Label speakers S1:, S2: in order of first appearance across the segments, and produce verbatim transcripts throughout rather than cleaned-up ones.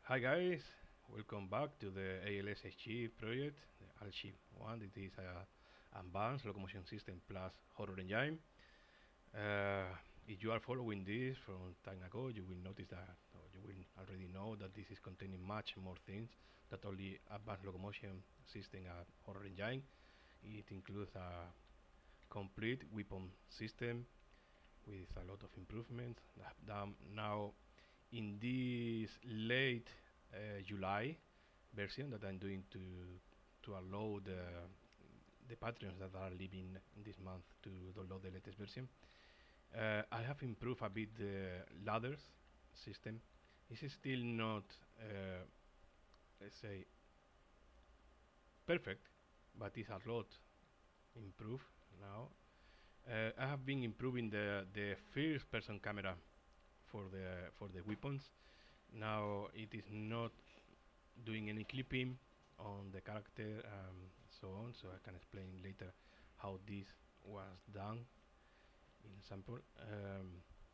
S1: Hi guys, welcome back to the A L S H G project, the ALSHIP one. It is a advanced locomotion system plus horror engine. Uh, if you are following this from time ago, you will notice that, or you will already know that this is containing much more things that only advanced locomotion system and horror engine. It includes a complete weapon system with a lot of improvements that have done now in this late uh, July version that I'm doing to to allow the the patrons that are living in this month to download the latest version. Uh, I have improved a bit the ladders system. It's still not, uh, let's say, perfect, but it's a lot improved now. Uh, I have been improving the the first person camera for the for the weapons. Now it is not doing any clipping on the character and so on, so I can explain later how this was done in sample. Um,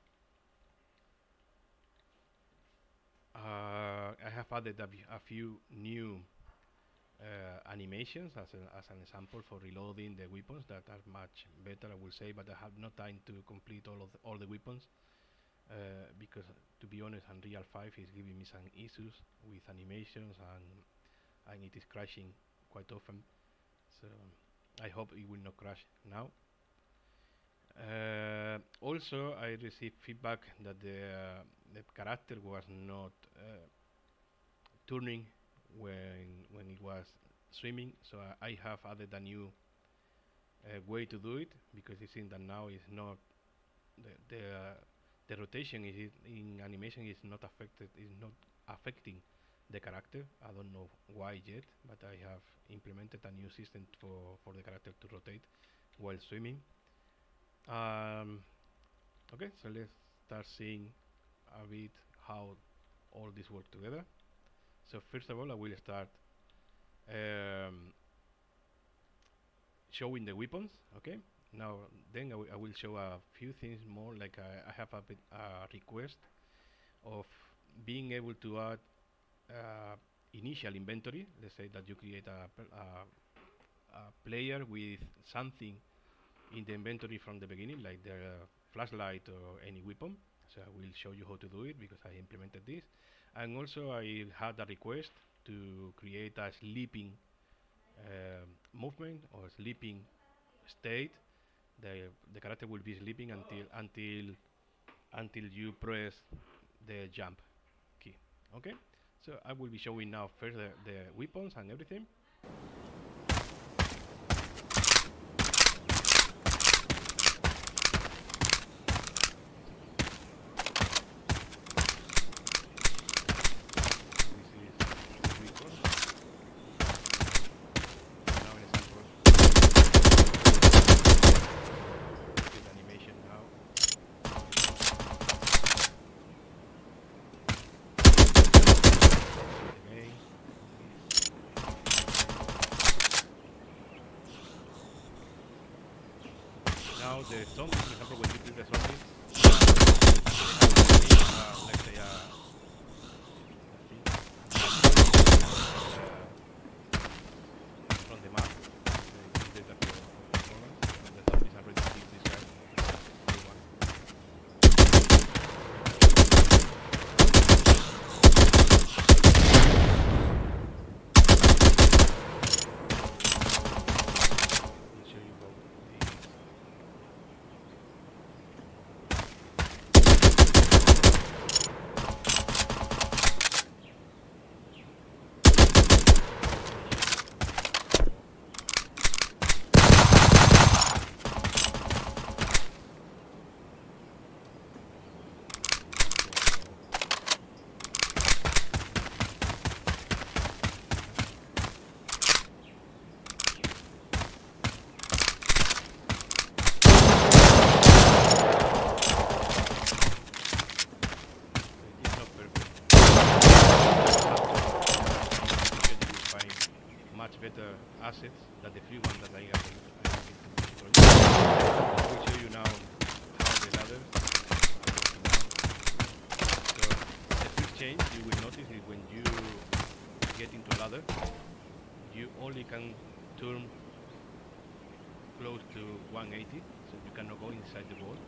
S1: uh, I have added a, a few new uh, animations as, a, as an example for reloading the weapons that are much better, I will say, but I have no time to complete all of the, all the weapons uh, because, to be honest, Unreal five is giving me some issues with animations and and it is crashing quite often, so I hope it will not crash now. Uh, also, I received feedback that the, uh, the character was not uh, turning when when it was swimming, so I, I have added a new uh, way to do it because it seems that now is not the the, uh, the rotation is in animation is not affected is not affecting the character. I don't know why yet, but I have implemented a new system for for the character to rotate while swimming. Um, okay, so let's start seeing a bit how all this work together. So first of all, I will start um, showing the weapons. Okay. Now, then I, I will show a few things more. Like I, I have a bit a request of being able to add uh, initial inventory. Let's say that you create a, a, a player with something in the inventory from the beginning, like the uh, flashlight or any weapon. So I will show you how to do it because I implemented this. And also I had a request to create a sleeping uh, movement or sleeping state. The the character will be sleeping until until until you press the jump key. Okay. So I will be showing now first the, the weapons and everything. Now the zombies, for example, when you kill the zombies, uh, let's say uh, from the map, the, the, the, the zombies are ready to kill this guy. Better assets than the free one that I have. I will show you now how the ladder. So the first change you will notice is when you get into a ladder, you only can turn close to one eighty, so you cannot go inside the wall.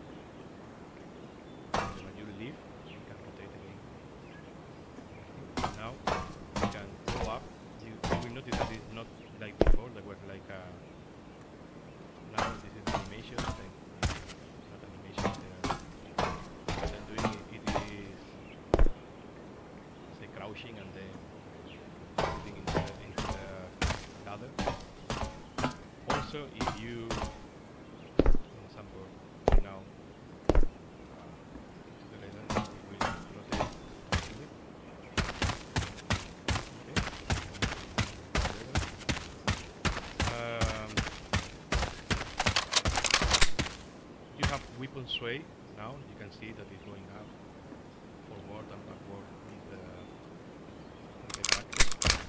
S1: When you leave, you can rotate again. Now you can go up. You, you will notice that it's not like before. There was like a. Now this is the animation. Then it's not animation. There. What I'm doing it, it is say crouching and then putting into the, into the ladder. Also, if you, for example, now uh, into the ladder, it will rotate actually. Okay. Um, you have weapon sway now. You can see that it's going up, forward and backward with the, with the character.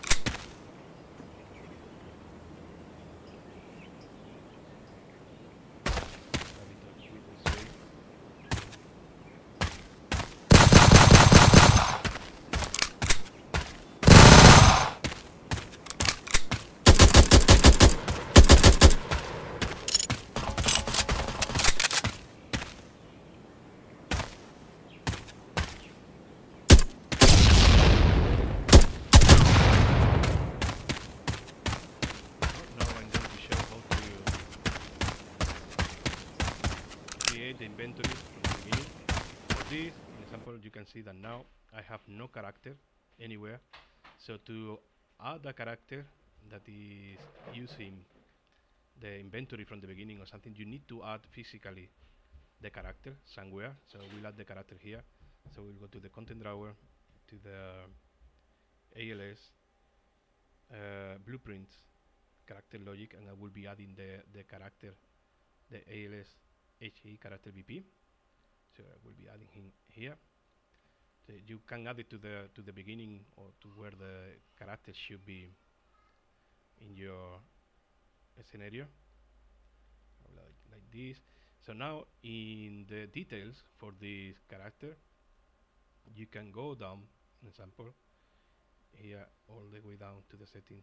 S1: The inventory from the beginning. For this, for example, you can see that now I have no character anywhere. So to add a character that is using the inventory from the beginning or something, you need to add physically the character somewhere. So we'll add the character here. So we'll go to the content drawer, to the A L S uh, blueprints, character logic, and I will be adding the the character, the A L S H E character V P. So I will be adding him here. So you can add it to the to the beginning or to where the character should be in your scenario, like, like this. So now in the details for this character, you can go down, for example, here all the way down to the settings.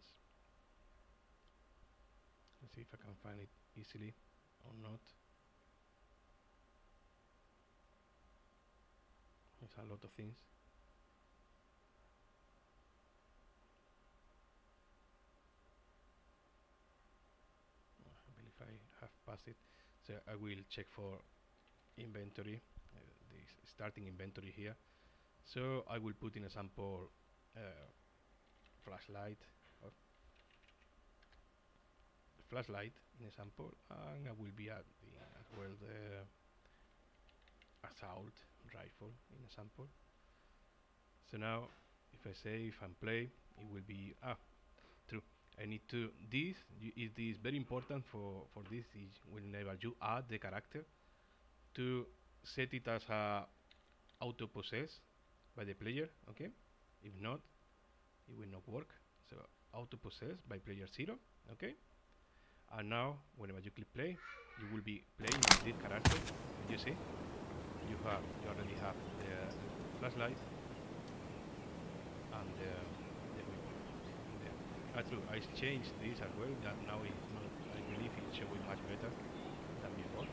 S1: Let's see if I can find it easily or not. There's a lot of things. I believe I have passed it. So I will check for inventory, uh, this starting inventory here. So I will put in example uh, flashlight, or flashlight in example, and I will be adding as well the assault rifle in example. So now if I save and play, it will be ah true. I need to this is this very important for for this is whenever you add the character to set it as a auto possess by the player. Okay, if not, it will not work. So auto possess by player zero. Okay, and now whenever you click play, you will be playing with this character. You see. You have, you already have the flashlight and the, the weapon. Ah, true. I changed this as well. That now it not, I believe it's showing much better than before.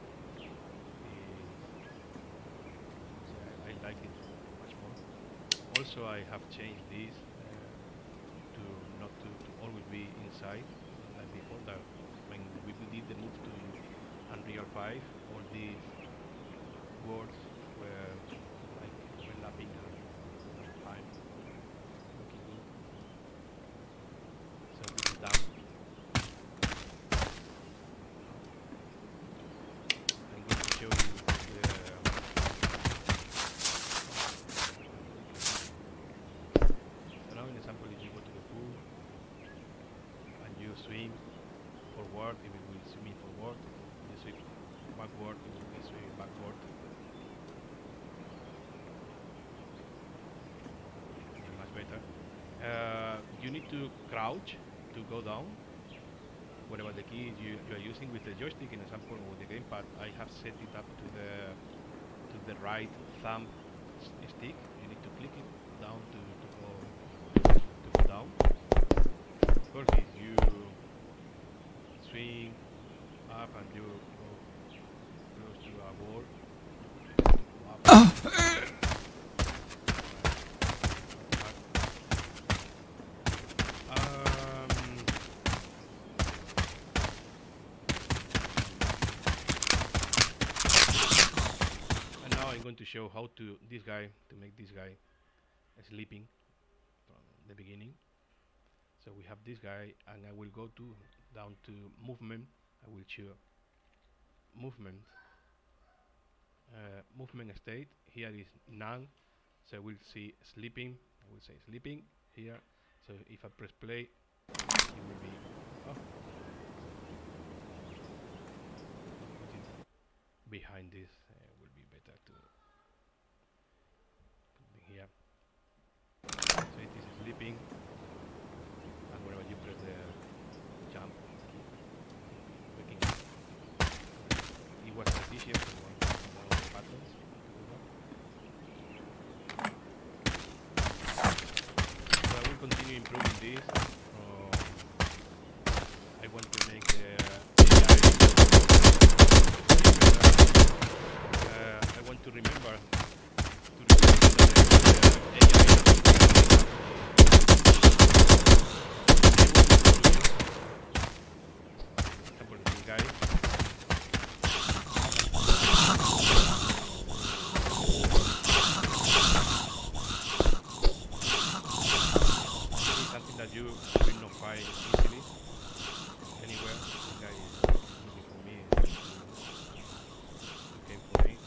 S1: So I, I like it much more. Also, I have changed this uh, to not to, to always be inside like before. That when we did the move to Unreal five, all these words were like overlapping and fine, looking good. So this is down. I'm going to show you the so now in example, if you go to the pool and you swim forward, it will be swimming forward. You swim backward, it will be swimming backward. Better. Uh, you need to crouch to go down. Whatever the key you, you are using with the joystick, in example, or the gamepad, I have set it up to the to the right thumb stick. You need to click it show how to this guy to make this guy sleeping from the beginning. So we have this guy, and I will go to down to movement. I will choose movement, uh, movement state. Here is none, so we'll see sleeping. I will say sleeping here. So if I press play, it will be. Oh, behind this uh, will be better to put it here. So it is sleeping, and whenever you press the jump, waking up. It was not easier to one, one of the buttons to do that. So I will continue improving this. Uh, I want to make the A I uh, I want to remember to remember that the A I for example, this guy. This is something that you will not find easily anywhere. This guy is looking for me. Looking for me.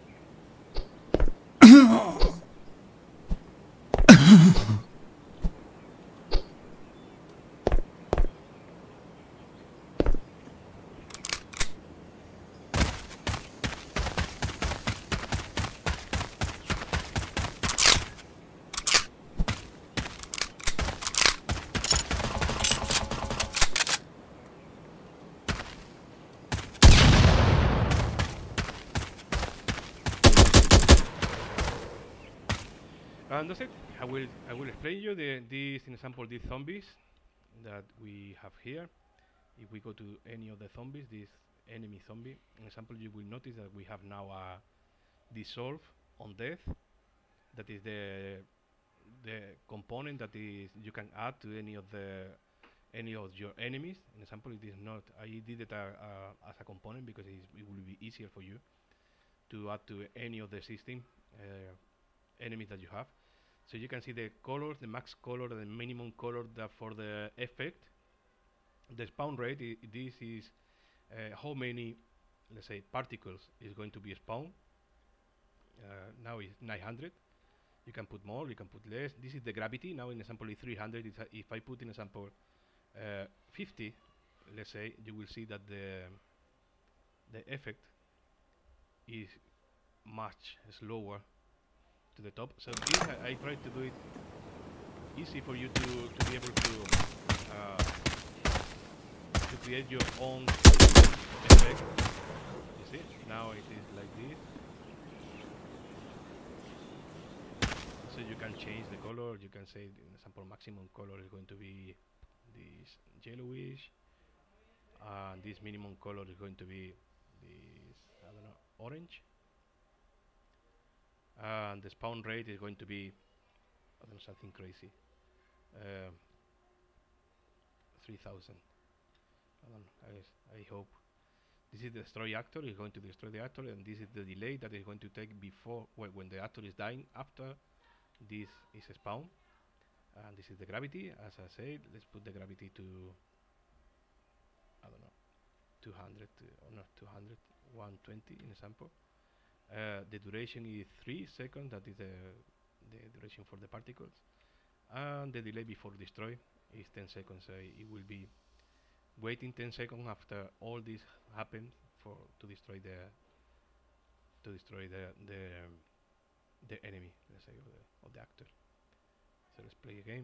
S1: And that's it. I will I will explain you the this example these zombies that we have here. If we go to any of the zombies, this enemy zombie, in example, you will notice that we have now a dissolve on death. That is the the component that is you can add to any of the any of your enemies. In example, it is not. I did it uh, uh, as a component because it, is, it will be easier for you to add to any of the system uh, enemies that you have. So you can see the colors, the max color, the minimum color that for the effect. The spawn rate, I this is uh, how many, let's say, particles is going to be spawned. Uh, now it's nine hundred. You can put more, you can put less. This is the gravity. Now in example is three hundred. It's if I put in example uh, fifty, let's say, you will see that the the effect is much slower to the top. So this I, I try to do it easy for you to, to be able to uh, to create your own effect. You see, now it is like this. So you can change the color. You can say, in example, maximum color is going to be this yellowish, and this minimum color is going to be this, I don't know, orange. And the spawn rate is going to be, I don't know, something crazy, uh, three thousand. I don't know, I, guess, I hope. This is the destroy actor, is going to destroy the actor, and this is the delay that is going to take before, wh when the actor is dying, after this is spawn. And this is the gravity, as I said. Let's put the gravity to, I don't know, two hundred, uh, or not two hundred, one twenty in example. Uh, the duration is three seconds, that is the, the duration for the particles. And the delay before destroy is ten seconds. So it will be waiting ten seconds after all this happens for to destroy the to destroy the the um, the enemy, let's say, of the, of the actor. So let's play a game.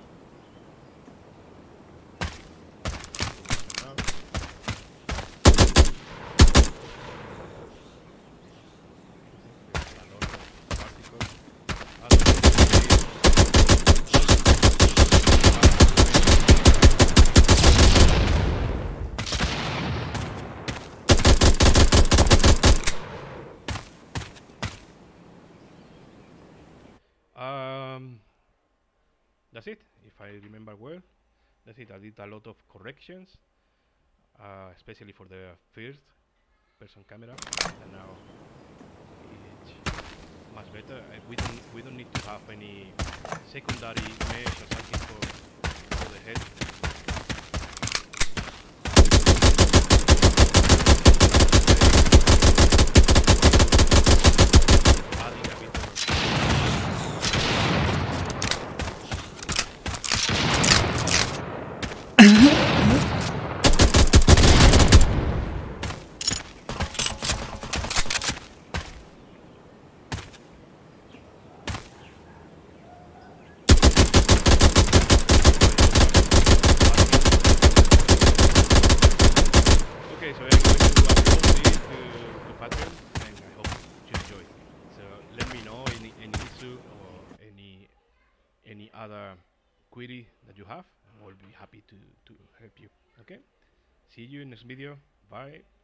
S1: Um, that's it, if I remember well. That's it. I did a lot of corrections, uh, especially for the first person camera, and now each much better. Uh, we don't we don't need to have any secondary mesh or something for for the head. Adding a bit Okay, so I'm going to upload this to, to Patreon, and I hope you enjoy. So let me know any any issue or any any other query that you have, and we'll be happy to to help you. Okay, see you in next video. Bye.